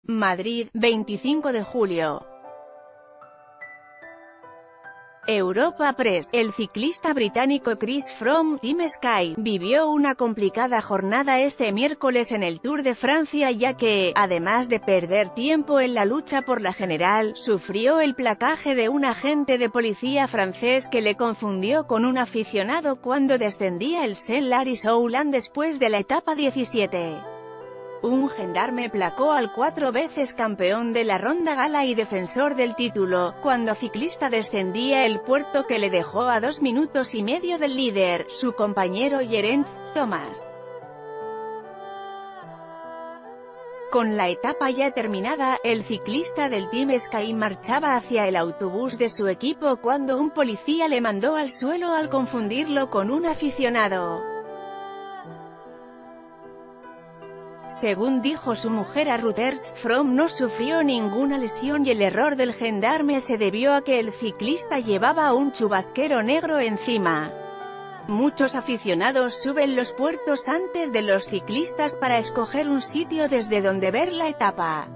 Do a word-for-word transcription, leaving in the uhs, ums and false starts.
Madrid, veinticinco de julio. Europa Press. El ciclista británico Chris Froome, Team Sky, vivió una complicada jornada este miércoles en el Tour de Francia ya que, además de perder tiempo en la lucha por la general, sufrió el placaje de un agente de policía francés que le confundió con un aficionado cuando descendía el Saint-Lary-Soulan después de la etapa diecisiete. Un gendarme placó al cuatro veces campeón de la Ronda Gala y defensor del título, cuando ciclista descendía el puerto que le dejó a dos minutos y medio del líder, su compañero Geraint Thomas. Con la etapa ya terminada, el ciclista del Team Sky marchaba hacia el autobús de su equipo cuando un policía le mandó al suelo al confundirlo con un aficionado. Según dijo su mujer a Reuters, Froome no sufrió ninguna lesión y el error del gendarme se debió a que el ciclista llevaba un chubasquero negro encima. Muchos aficionados suben los puertos antes de los ciclistas para escoger un sitio desde donde ver la etapa.